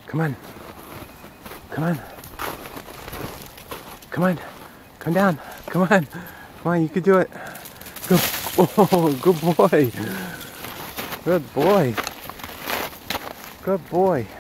Come on. Come on. Come on. Come down. Come on. Come on, you can do it. Good. Oh, good boy. Good boy. Good boy.